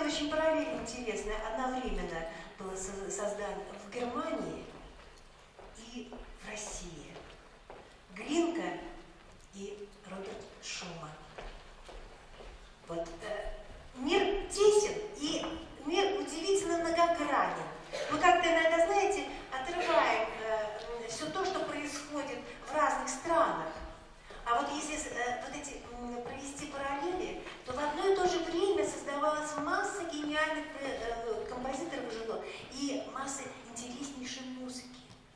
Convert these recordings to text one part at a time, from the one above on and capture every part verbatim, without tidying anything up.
очень параллель интересная. Одновременно было создано в Германии и в России. Глинка и Роберт Шуман. Вот, э, мир тесен и мир удивительно многогранен. Мы как-то иногда, знаете, отрываем э, все то, что происходит в разных странах. А вот если э, вот эти э, провести параллели, то в одно и то же время создавалась масса гениальных э, композиторов жило и масса интереснейшей музыки.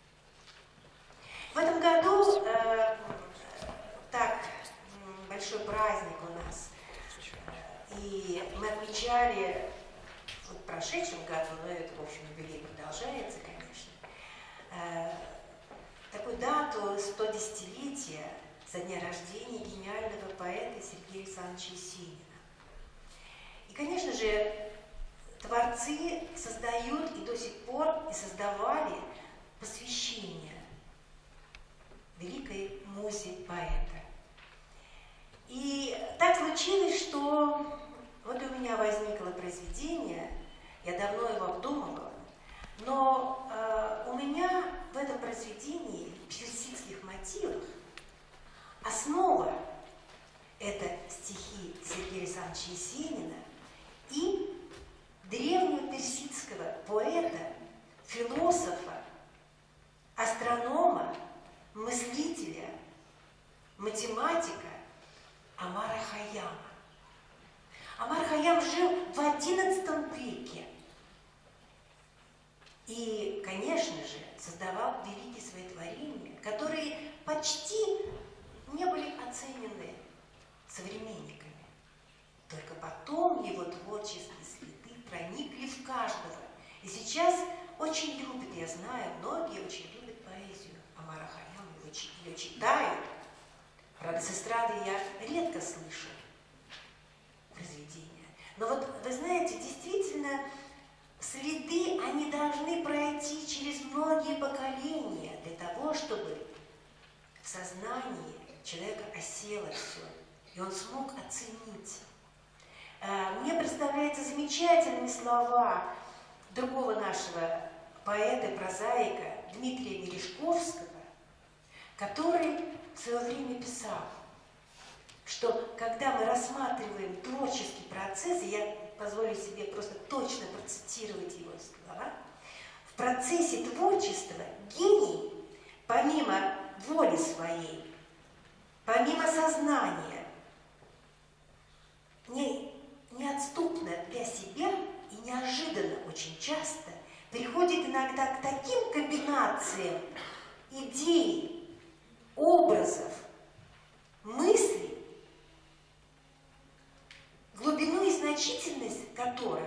В этом году э, так большой праздник у нас, и мы отмечали в прошедшем году, но это, в общем, юбилей продолжается, конечно, э, такую дату сто десятилетия со дня рождения гениального поэта Сергея Александровича Есенина. И, конечно же, творцы создают и до сих пор и создавали посвящение великой музе поэта. И так случилось, что вот у меня возникло произведение, я давно его обдумывала, но э, у меня в этом произведении, в персидских мотивах, основа – это стихи Сергея Александровича Есенина и древнего персидского поэта, философа, астронома, мыслителя, математика Омара Хайяма. Омар Хайям жил в одиннадцатом веке и, конечно же, создавал великие свои творения, которые почти не были оценены современниками. Только потом его творческие следы проникли в каждого. И сейчас очень любят, я знаю, многие очень любят поэзию Омара Хайяма, ее читают. Правда, с эстрады я редко слышу произведения. Но вот, вы знаете, действительно, следы, они должны пройти через многие поколения для того, чтобы в сознании человека осело все, и он смог оценить. Мне представляются замечательные слова другого нашего поэта, прозаика Дмитрия Мережковского, который в свое время писал, что когда мы рассматриваем творческий процесс, и я позволю себе просто точно процитировать его слова, в процессе творчества гений, помимо воли своей, помимо сознания, не, неотступно для себя и неожиданно очень часто приходит иногда к таким комбинациям идей, образов, мыслей, глубину и значительность которых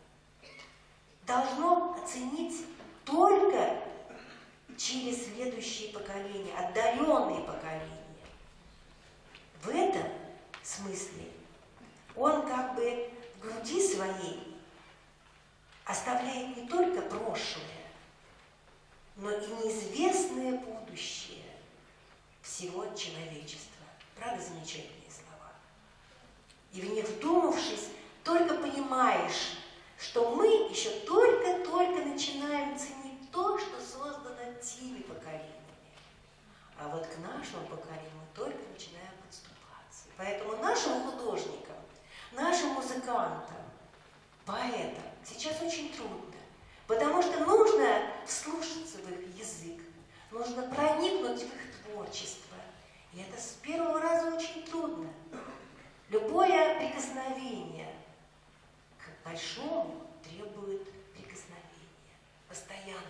должно оценить только через следующие поколения, отдаленные поколения. В этом смысле он как бы в груди своей оставляет не только прошлое, но и неизвестное будущее всего человечества. Правда, замечательные слова? И в них вдумавшись, только понимаешь, что мы еще только-только начинаем ценить то, что создано теми поколениями. А вот к нашему поколению мы только начинаем подступаться. Поэтому нашим художникам, нашим музыкантам, поэтам сейчас очень трудно, потому что нужно вслушаться в их язык, нужно проникнуть в их творчество. И это с первого раза очень трудно. Любое прикосновение к большому требует прикосновения, постоянного.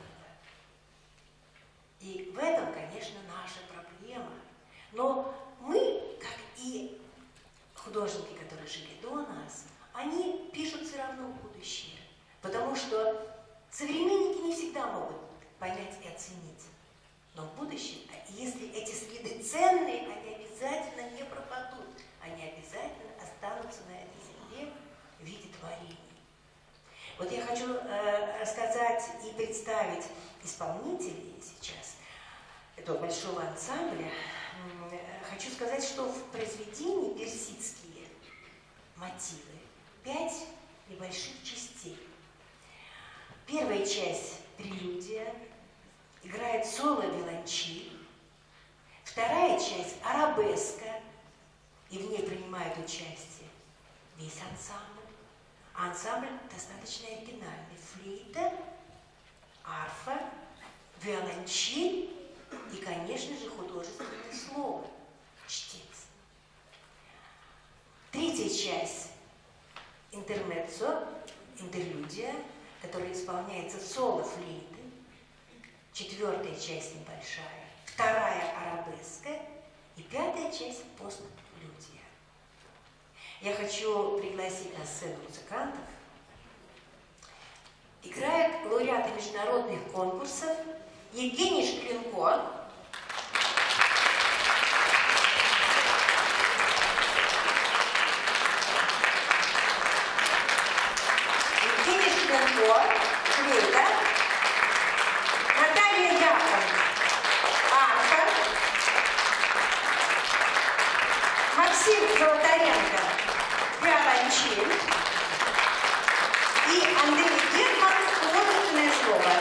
И в этом, конечно, наша проблема. Но мы, как и художники, которые жили до нас, они пишут все равно будущее. Потому что современники не всегда могут понять и оценить. Но в будущем, если эти следы ценные, они обязательно не пропадут. Они обязательно останутся на этой земле в виде творений. Вот я хочу э, рассказать и представить исполнителей сейчас этого большого ансамбля. Хочу сказать, что в произведении персидские мотивы, пять небольших частей. Первая часть – прелюдия, играет соло виолончель. Вторая часть – арабеска, и в ней принимает участие весь ансамбль. А ансамбль достаточно оригинальный. Флейта, арфа, виолончель и, конечно же, художественное слово, чтец. Третья часть – интермеццо, интерлюдия, которая исполняется соло флейты. Четвертая часть небольшая, вторая арабеска и пятая часть постлюдия. Я хочу пригласить на сцену музыкантов. Играют лауреаты международных конкурсов Евгений Шклинко, Евгений Шклинко, флейта, Наталья Яковлевна, арфа, Максим Золотаренко, виолончель и Андрей Герман, художественное слово.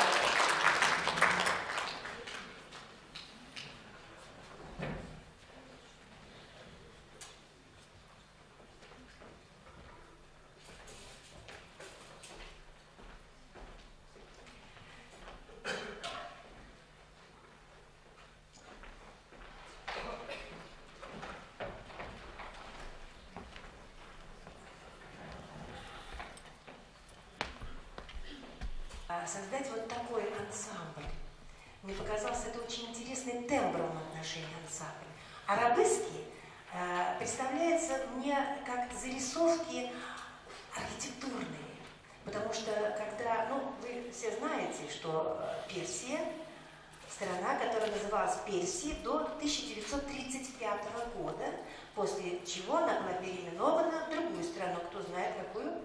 Создать вот такой ансамбль. Мне показалось, это очень интересный тембром отношения ансамбля. Арабески э, представляются мне как зарисовки архитектурные, потому что когда, ну, вы все знаете, что Персия, страна, которая называлась Персией до тысяча девятьсот тридцать пятого года, после чего она была переименована в другую страну, кто знает какую?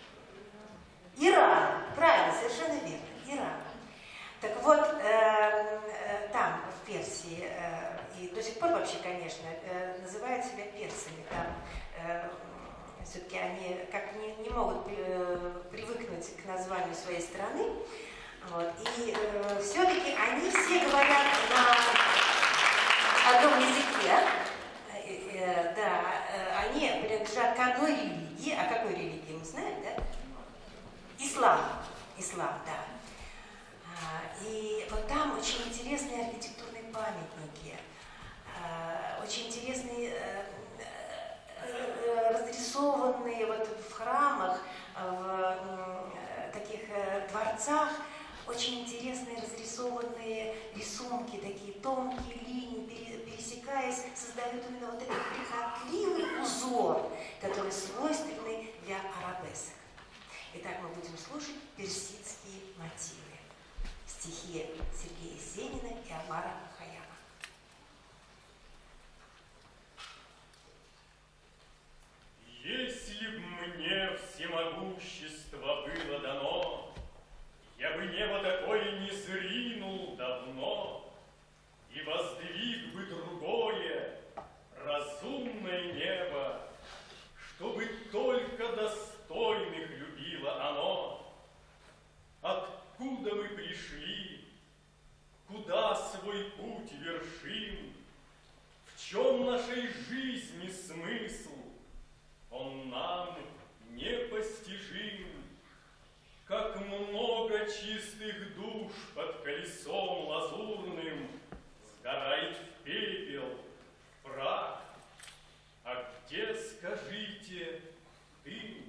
Иран, правильно, совершенно верно, Иран. Так вот, э, э, там, в Персии, э, и до сих пор вообще, конечно, э, называют себя персами, там э, все-таки они как не, не могут э, привыкнуть к названию своей страны, вот, и э, все-таки они все говорят на одном языке, э, э, да, э, они принадлежат к одной религии, а какой религии мы знаем, да? Ислам, ислам, да. И вот там очень интересные архитектурные памятники, очень интересные разрисованные вот в храмах, в таких дворцах, очень интересные разрисованные рисунки, такие тонкие линии, пересекаясь, создают именно вот этот прихотливый узор, который свойственный для арабесок. Итак, мы будем слушать персидские мотивы. Стихи Сергея Есенина и Омара Хайяма. Если б мне всемогущество было дано, я бы небо такое не зринул давно, и воздвиг бы другое, разумное небо, чтобы только достойных любило оно. Откуда мы пришли, куда свой путь вершим, в чем нашей жизни смысл, он нам непостижим. Как много чистых душ под колесом лазурным сгорает в пепел, в прах. А где, скажите, дым?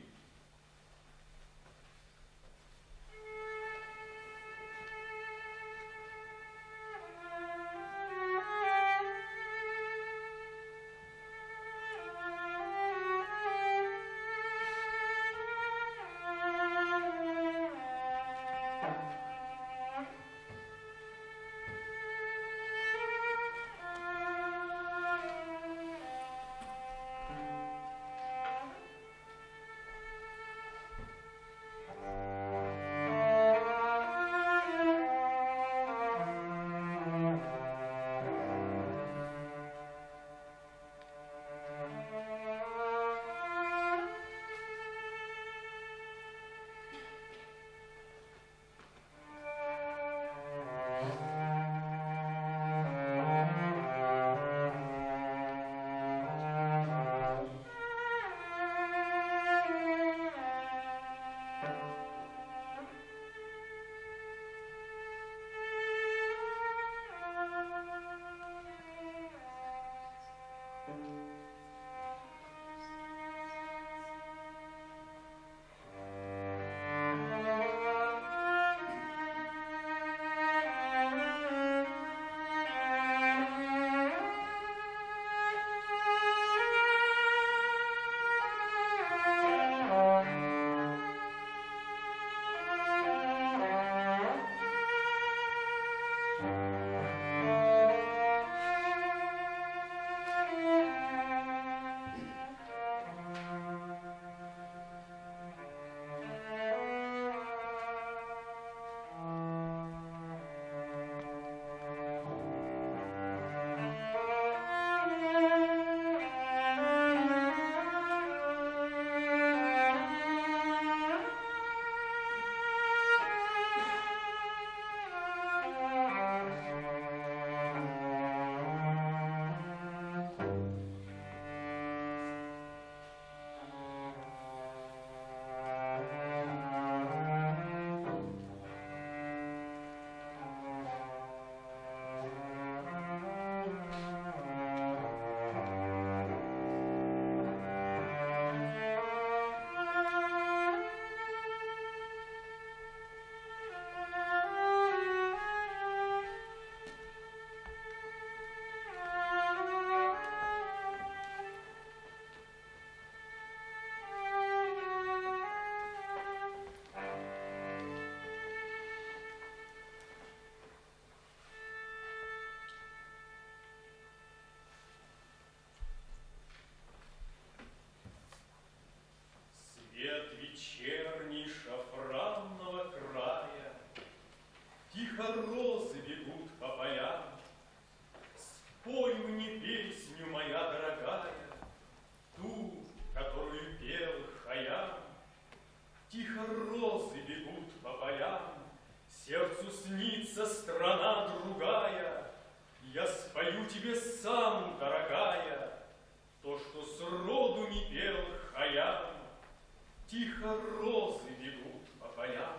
что снится страна другая, я спою тебе сам, дорогая, то, что сроду не пел Хайам. Тихо розы бегут по полям.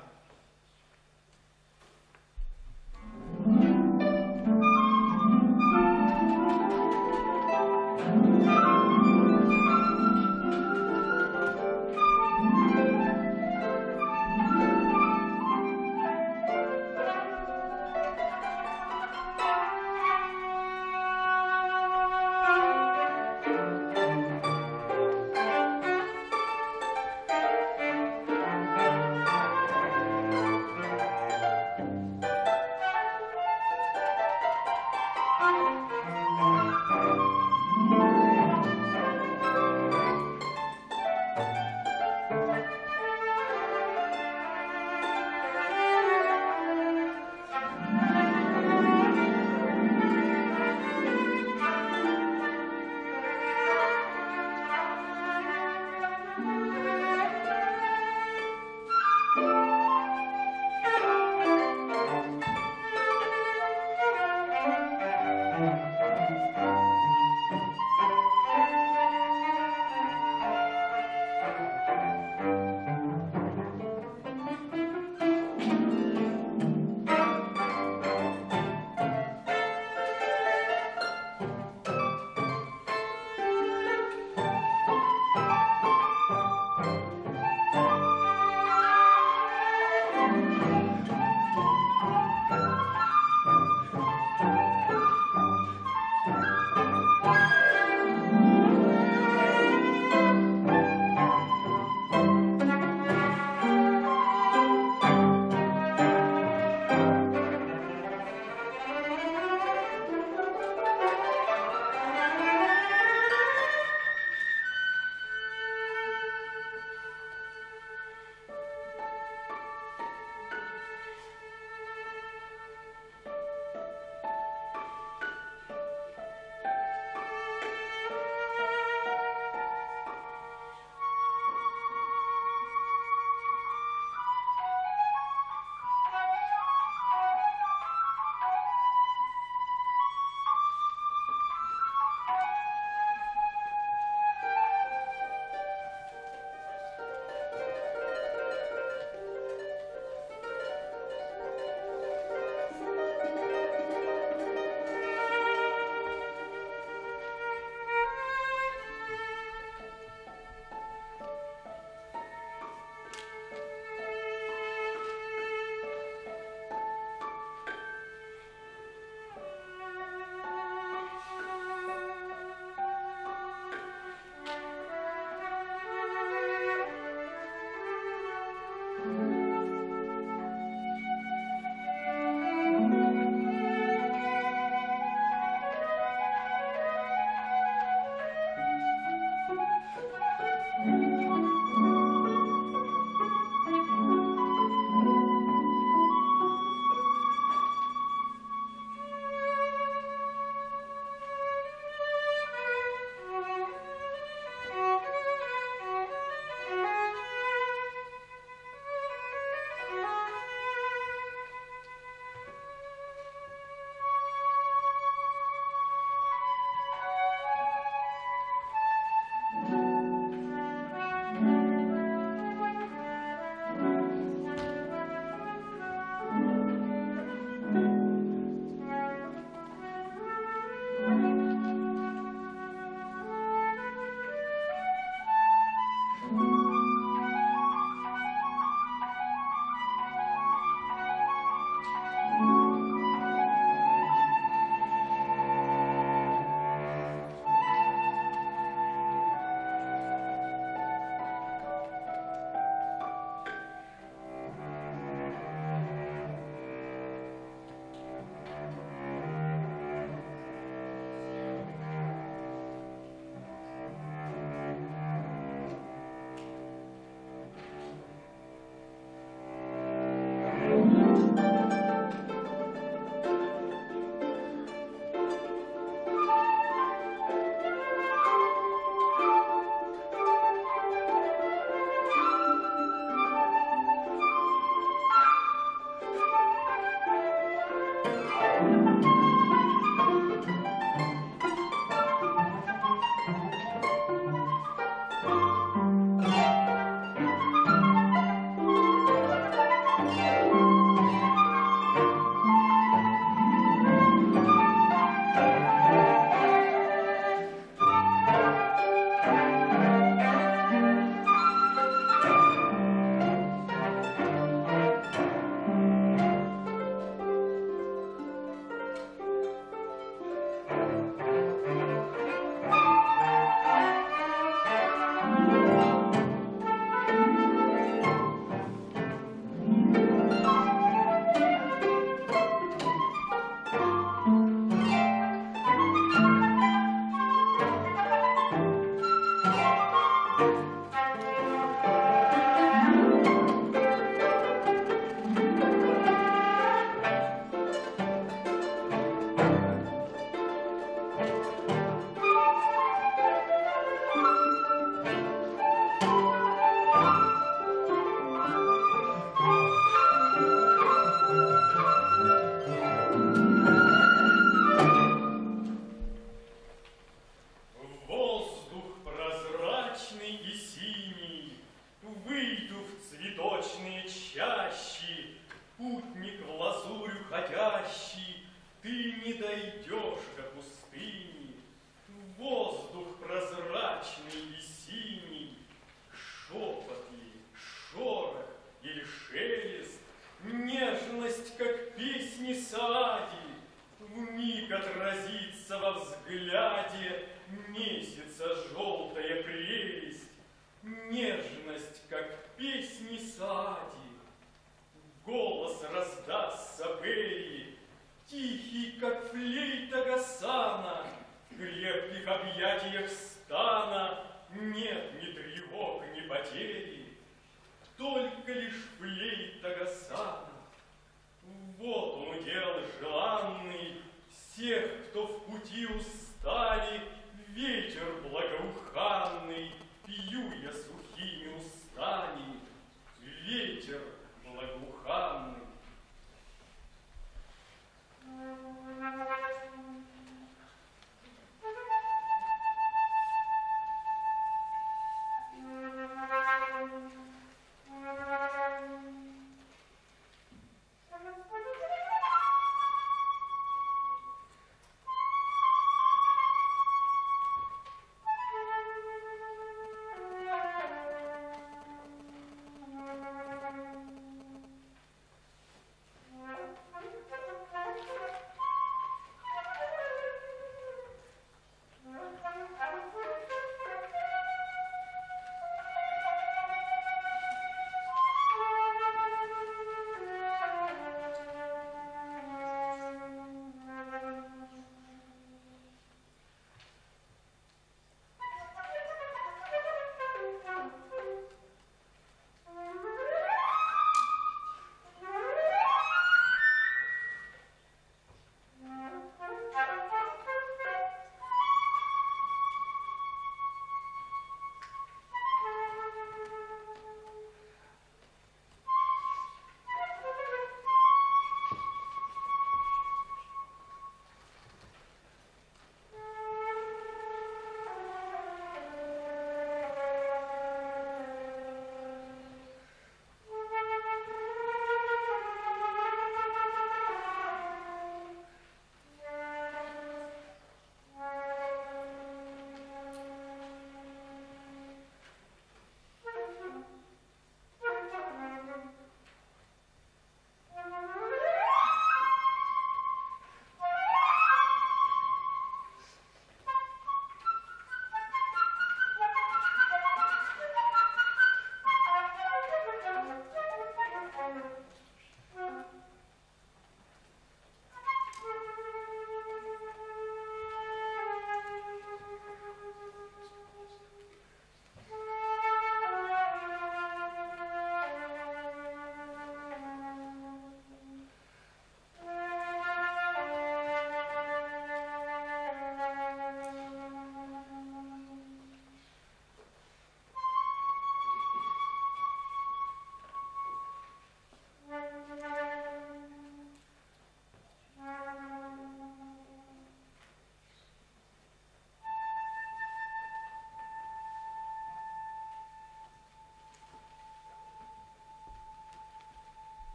чащи, путник в лазурь уходящий, ты не дойдешь до пустыни. Воздух прозрачный и синий, шепот ли, шорох или шелест, нежность, как песни Саади, вмиг отразится во взгляде месяца желтая прелесть, нежность, как песни Саади. Голос раздастся Берии, тихий, как флейта Гасана, в крепких объятиях стана нет ни тревог, ни потери, только лишь флейта Гасана. Вот он удел желанный всех, кто в пути устали, ветер благоуханный, пьюя сухими устами, ветер благоуханный.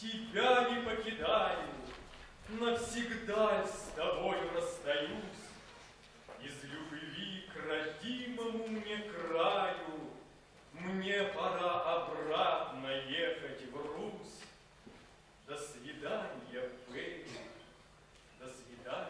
тебя не покидаю, навсегда с тобою расстаюсь. Из любви к родимому мне краю мне пора обратно ехать в Русь. До свидания, Пенни, до свидания.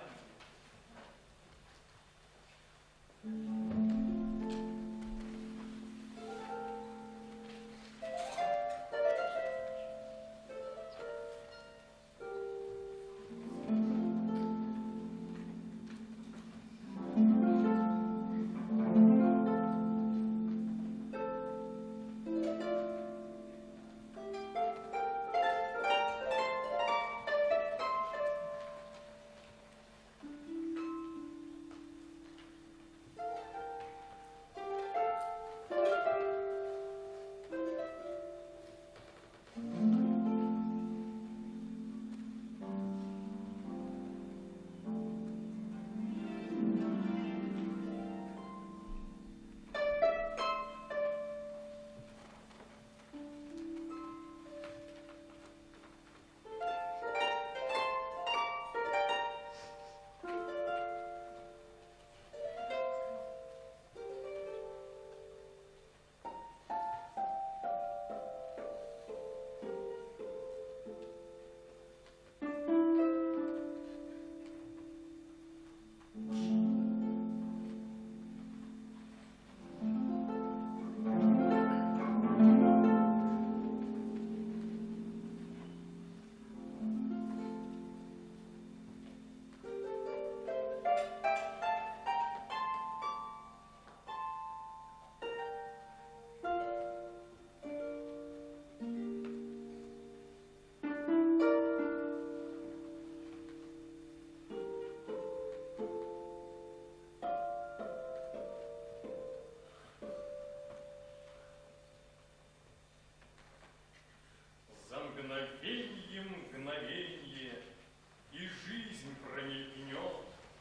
Мгновенье, мгновенье, и жизнь промелькнет.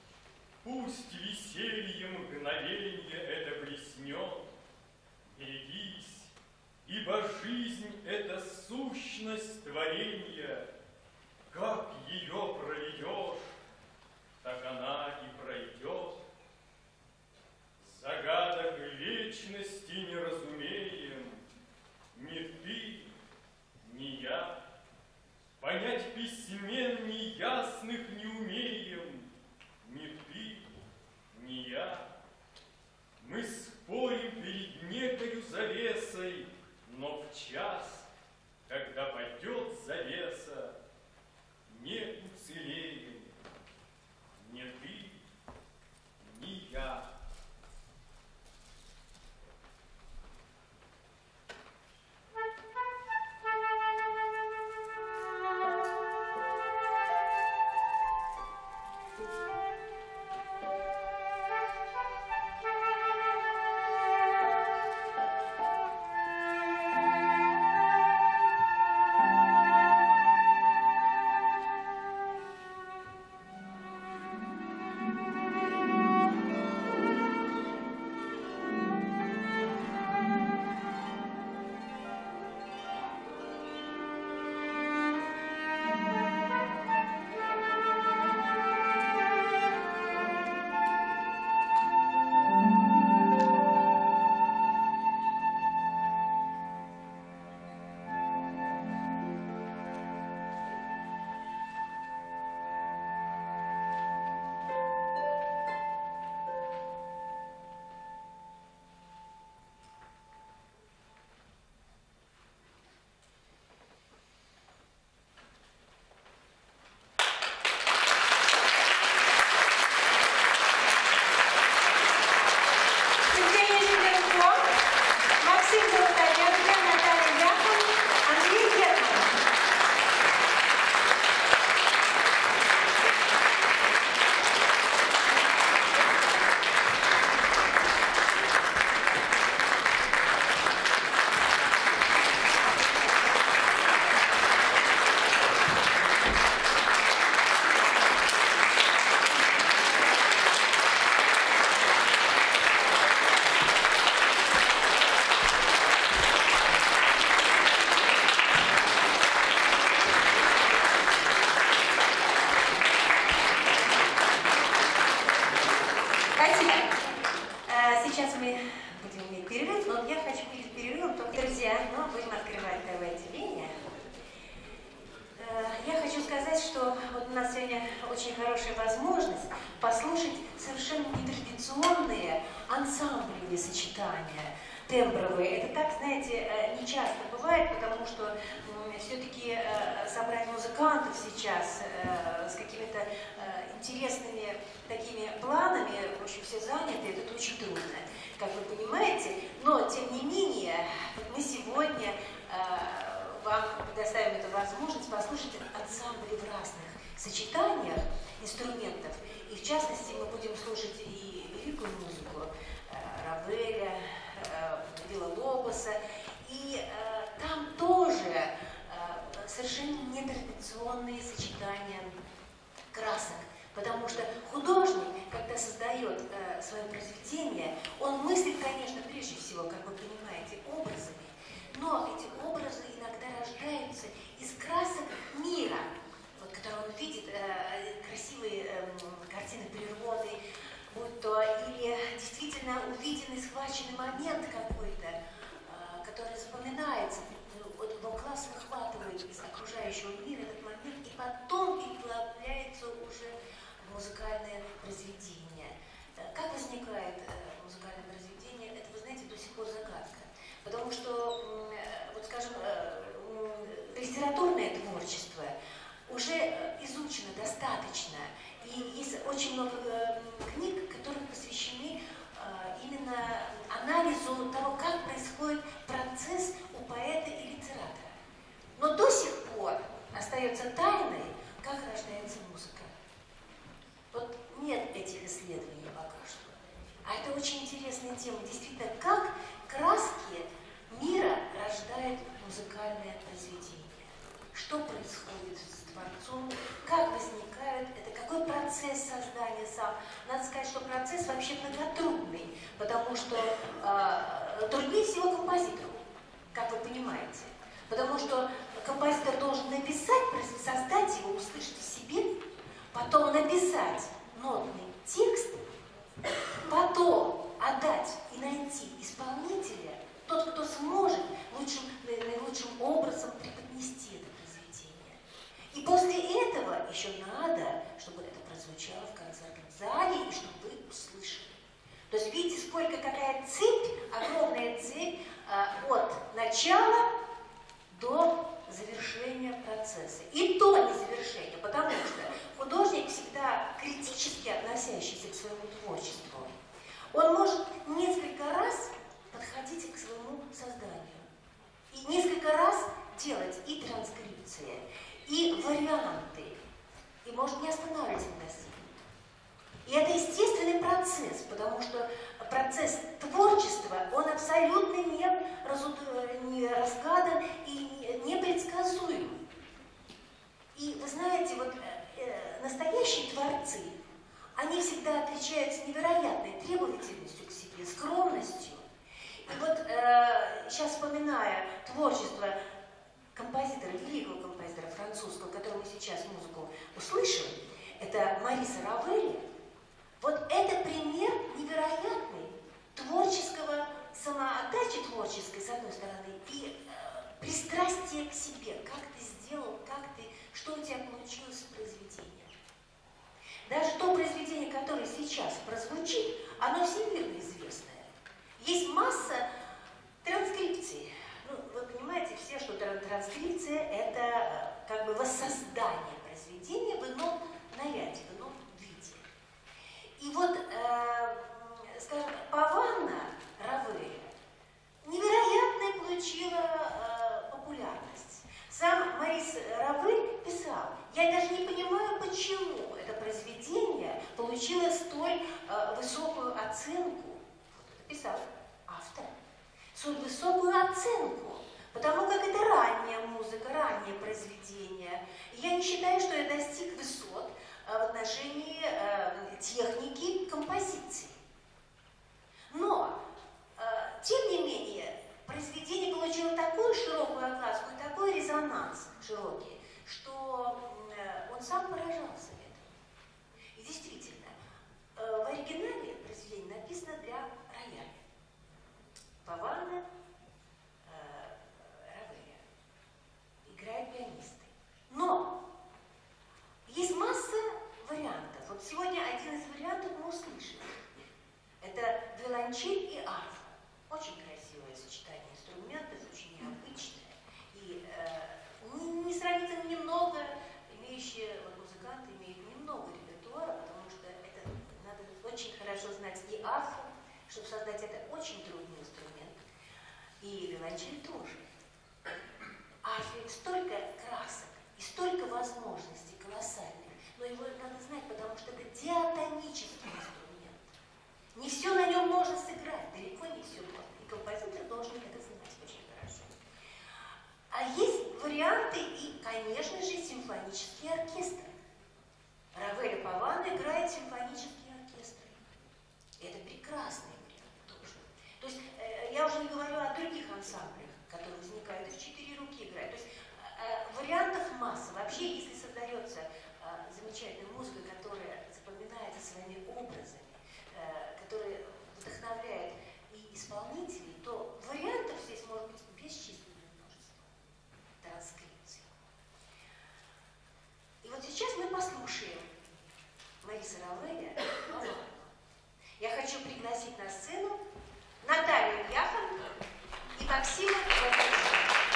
Пусть веселье мгновенье это блеснет. Берегись, ибо жизнь — это сущность творенья. Как ее проведешь, так она и пройдет. Загадок вечности не разумеем, ни ты, ни я. Понять письмен неясных не умеем, ни ты, ни я. Мы спорим перед некою завесой, но в час, когда падет завеса, не уцелеем, ни ты, сейчас мы будем иметь перерыв, но я хочу перед перерывом, только, друзья, ну, будем открывать новое отделение. Я хочу сказать, что вот у нас сегодня очень хорошая возможность послушать совершенно нетрадиционные ансамблевые сочетания, тембровые. Это так, знаете, не часто бывает, потому что все-таки собрать музыкантов сейчас с какими-то интересными такими планами, в общем, все заняты, это очень трудно, как вы понимаете. Но, тем не менее, мы сегодня вам предоставим эту возможность послушать ансамбли в разных сочетаниях инструментов. И в частности мы будем слушать и великую музыку Равеля, Вилла-Лобоса. И там тоже совершенно нетрадиционные сочетания красок. Потому что художник, когда создает э, свое произведение, он мыслит, конечно, прежде всего, как вы понимаете, образами. Но эти образы иногда рождаются из красок мира, вот, который он видит, э, красивые э, картины природы, будь то или действительно увиденный, схваченный момент какой-то, э, который запоминается, вот его глаз выхватывает из окружающего мира этот момент, и потом переплавляется уже в музыкальное произведение. Как возникает э, музыкальное произведение, это, вы знаете, до сих пор загадка. Потому что, вот скажем, литературное творчество уже изучено достаточно. И есть очень много книг, которые посвящены именно анализу того, как происходит процесс у поэта и литератора. Но до сих пор остается тайной, как рождается музыка. Вот нет этих исследований пока что. А это очень интересная тема. Действительно, как краски мира рождают музыкальное произведение. Что происходит с творцом, как возникают, это какой процесс создания сам. Надо сказать, что процесс вообще многотрудный, потому что э, труднее всего композитору, как вы понимаете. Потому что композитор должен написать, создать его, услышать в себе, потом написать нотный текст, потом отдать и найти исполнителя, тот, кто сможет лучшим, наилучшим образом преподнести это произведение. И после этого еще надо, чтобы это прозвучало в концертном зале и чтобы вы услышали. То есть видите, сколько, какая цепь, огромная цепь э, от начала до завершения процесса. И то не завершение, потому что художник, всегда критически относящийся к своему творчеству, он может несколько раз подходить к своему созданию. И несколько раз делать и транскрипции, и варианты. И может не останавливаться на себе. И это естественный процесс, потому что процесс творчества, он абсолютно не, разуд... не разгадан и непредсказуем. И вы знаете, вот э, настоящие творцы, они всегда отличаются невероятной требовательностью к себе, скромностью. И вот э, сейчас, вспоминая творчество композитора, великого композитора французского, которого мы сейчас музыку услышим, это Мариса Равеля. Вот это пример невероятный творческого самоотдачи творческой, с одной стороны, и э, пристрастия к себе. Как ты сделал, как ты, что у тебя получилось в произведении. Даже то произведение, которое сейчас прозвучит, оно всемирно известное. Есть масса транскрипций. Ну, вы понимаете все, что транскрипция – это как бы воссоздание произведения в ином наряде, в ином виде. И вот, э, скажем, Паванна Равеля невероятно получила э, популярность. Сам Марис Равель писал: я даже не понимаю, почему это произведение получило столь э, высокую оценку. Вот это писал автор. Столь высокую оценку, потому как это ранняя музыка, раннее произведение. И я не считаю, что я достиг высот э, в отношении э, техники композиции. Но, э, тем не менее, произведение получило такую широкую огласку и такой резонанс широкий, что э, он сам поражался этому. И действительно, э, в оригинале произведение написано для рояля. виолончель и арфа. Очень красивое сочетание инструментов, очень необычное. И э, несравнительно немного, имеющие, вот музыканты имеют немного репертуара, потому что это надо очень хорошо знать и арфу, чтобы создать это очень трудный инструмент, и виолончель тоже. Арфе столько красок и столько возможностей колоссальных, но его надо знать, потому что это диатонический инструмент. Не все на нем можно сыграть, далеко не все можно. И композитор должен это знать очень хорошо. А есть варианты и, конечно же, симфонический оркестр. Равель и Паван играет симфонические оркестры. И это прекрасный вариант тоже. То есть э, я уже не говорю о других ансамблях, которые возникают и в четыре руки играют. То есть э, вариантов масса. Вообще, если создается э, замечательная музыка, которая запоминается своими образами, э, которая вдохновляет и исполнителей, то вариантов здесь может быть бесчисленное множество транскрипций. И вот сейчас мы послушаем Мориса Равеля «Павана». Я хочу пригласить на сцену Наталью Яхан и Максима Лазарчука.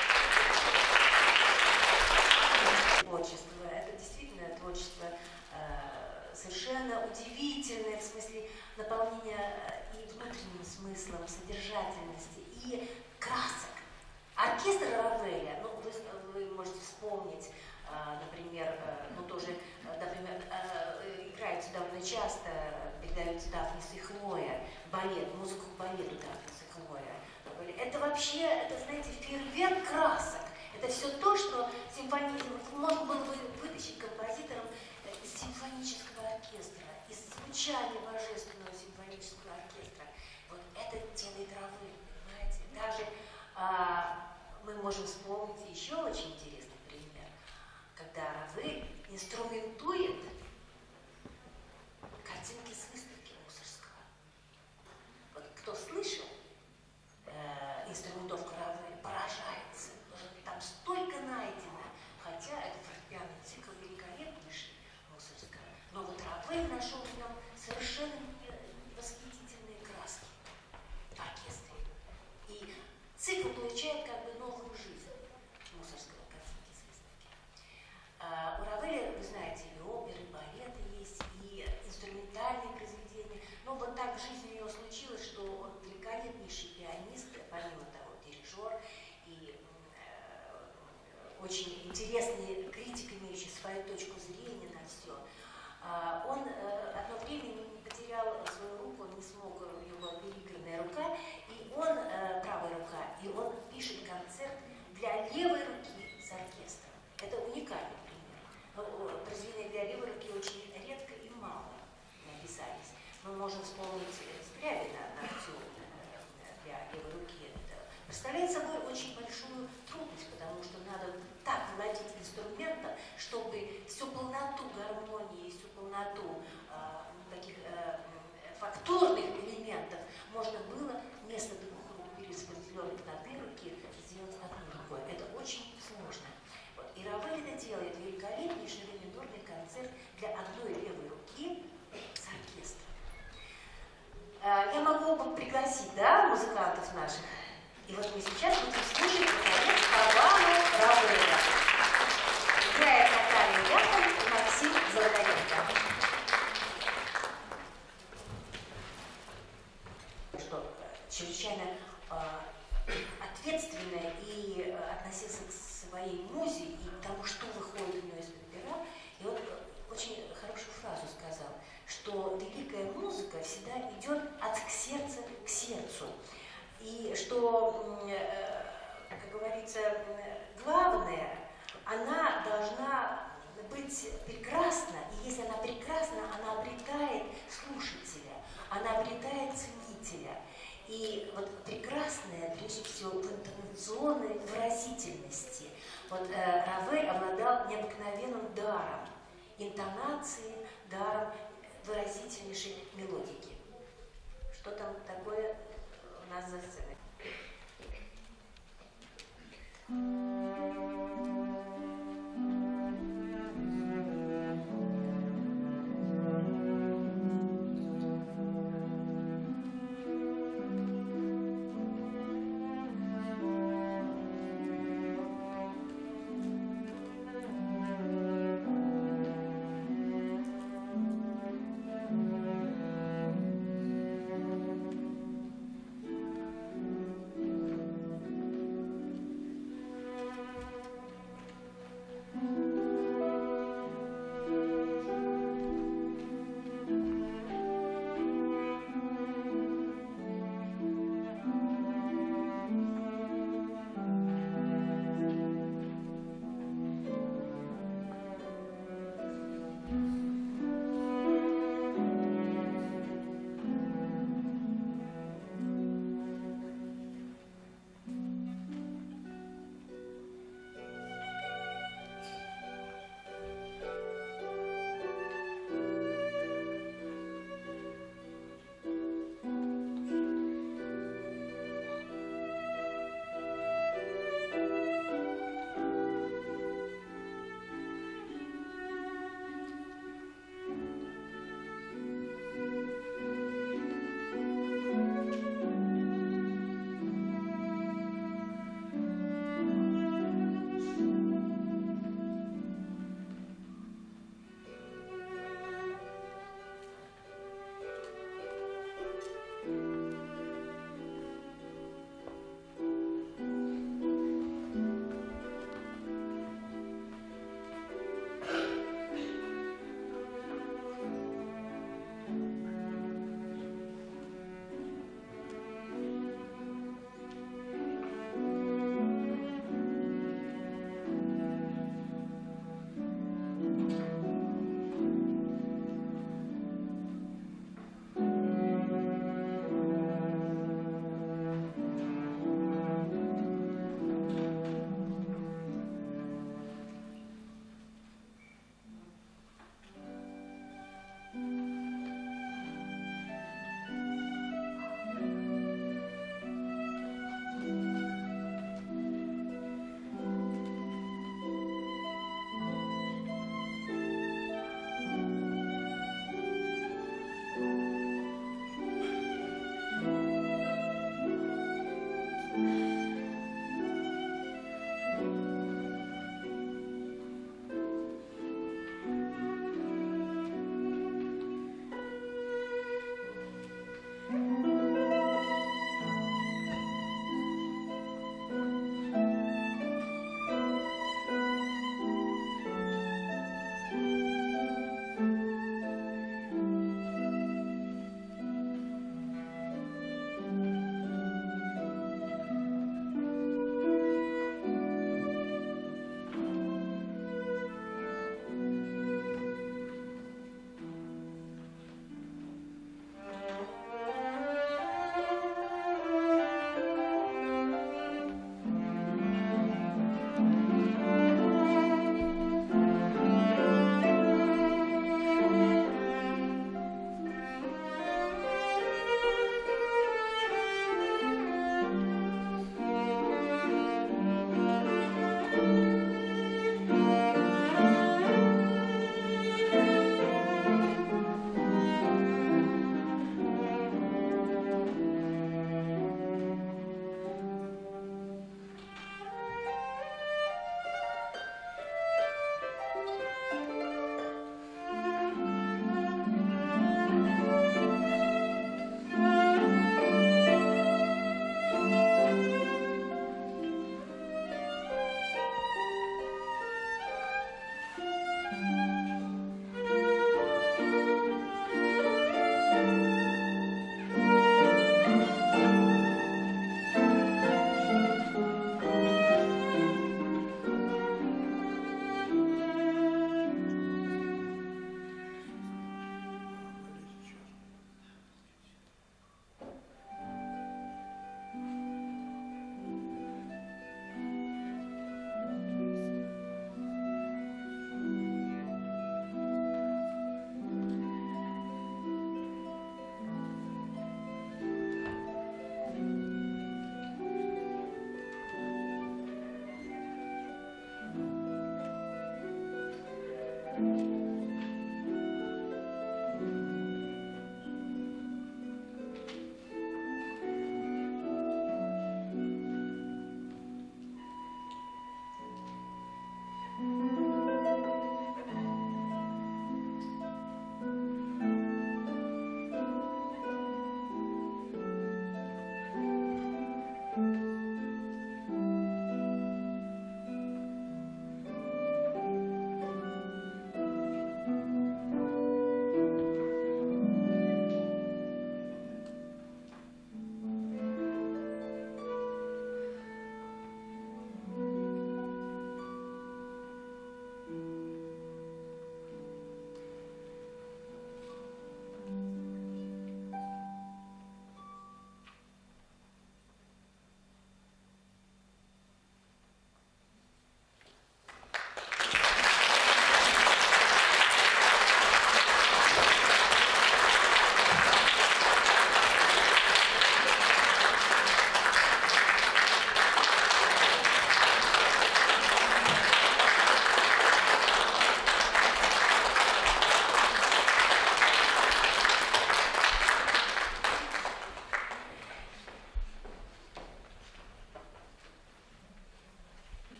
Творчество, это действительно творчество э, совершенно удивительное в смысле наполнения и внутренним смыслом, содержательности и красок. Оркестр Равеля, ну, вы, вы можете вспомнить, э, например, э, ну тоже, э, например, э, играется довольно часто, передается Дафнис и Хлоя, балет, музыку к балету Дафнис и Хлоя. Это вообще, это, знаете, фейерверк красок. Это все то, что симфони... можно было бы вытащить композитором из симфонического оркестра, из звучания божественного симфонического оркестра. Вот это делает Равель, понимаете? Даже а, мы можем вспомнить еще очень интересный пример, когда Равель инструментует картинки с выставки Мусоргского. Вот кто слышал э, инструментовку Равеля, поражается. Там столько найдено, хотя это фортепианный цикл великолепнейший Мусоргского. Но вот Равель нашел в нем совершенно восхитительные краски в оркестре. И цикл получает как бы новую жизнь Мусоргского картинки с выставки. А, у Равеля, вы знаете, и оперы, и балеты есть, и инструментальные произведения. Но вот так в жизни у него случилось, что он великолепнейший пианист, помимо того, дирижер, и э, очень интересный критик, имеющий свою точку зрения на все. А, он э, одно время не потерял свою руку, он не смог, у него перигранная рука, и он, э, правая рука, и он пишет концерт для левой руки с оркестром. Это уникальный пример. Но произведения для левой руки очень редко и мало написались. Мы можем вспомнить Скрябина на актер для левой руки. Это представляет собой очень большую трудность, потому что надо так владеть инструментом, чтобы всю полноту гармонии, всю полноту э, таких э, фактурных элементов можно было вместо двух рук, перераспределенных на две руки, сделать одной рукой. Это очень сложно. Вот. И Равель это делает великолепнейший ре-минорный концерт для одной левой руки с оркестром. Э, я могу бы пригласить, да, музыкантов наших. И вот мы сейчас будем слушать, наконец, Павана Равеля. Играет Наталья Яхан и Максим Золотаренко. Что чрезвычайно э, ответственно и э, относился к своей музе и к тому, что выходит у него из-под пера. И он очень хорошую фразу сказал, что великая музыка всегда идет от сердца к сердцу. И что, как говорится, главное, она должна быть прекрасна, и если она прекрасна, она обретает слушателя, она обретает ценителя. И вот прекрасное, прежде всего, в интонационной выразительности. Вот э, Равель обладал необыкновенным даром интонации, даром выразительнейшей мелодики. Что там такое у нас за сценой?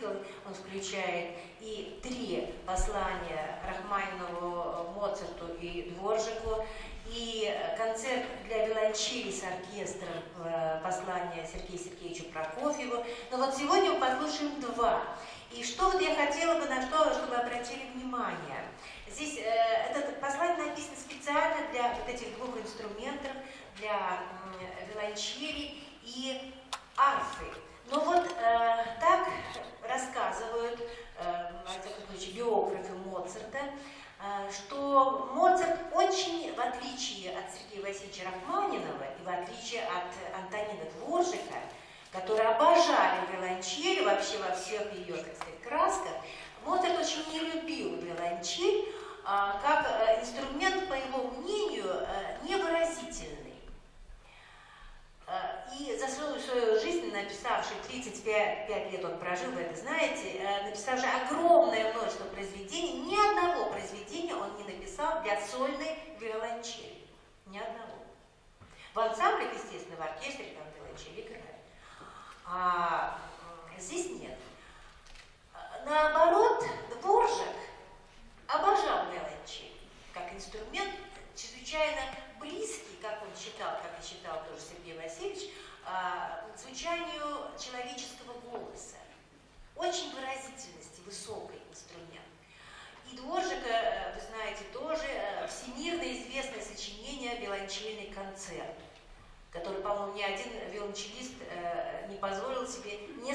цикл, он включает и три послания Рахманинову, Моцарту и Дворжику, и концерт для виолончели с оркестром, послание Сергею Сергеевичу Прокофьеву. Но вот сегодня мы послушаем два. И что вот я хотела бы, на что, чтобы обратили внимание. Здесь э, это послание написано специально для вот этих двух инструментов, для э, виолончели и арфы. Но вот э, так рассказывают, э, во всяком случае, биографы Моцарта, э, что Моцарт очень, в отличие от Сергея Васильевича Рахманинова и в отличие от Антонина Дворжика, которые обожали виолончель вообще во всех ее, так сказать, красках, Моцарт очень не любил виолончель э, как э, инструмент, по его мнению, э, невыразительный. И за свою, свою жизнь, написавший тридцать пять лет он прожил, вы это знаете, написавший огромное множество произведений, ни одного произведения он не написал для сольной виолончели. Ни одного. В ансамблях, естественно, в оркестре там виолончели играют. А здесь нет. Наоборот, Дворжак обожал виолончель как инструмент, чрезвычайно близкий, как он считал, как и считал тоже Сергей Васильевич, к звучанию человеческого голоса. Очень выразительности, высокий инструмент. И Дворжика, вы знаете, тоже всемирно известное сочинение «Виолончельный концерт», который, по-моему, ни один виолончелист не позволил себе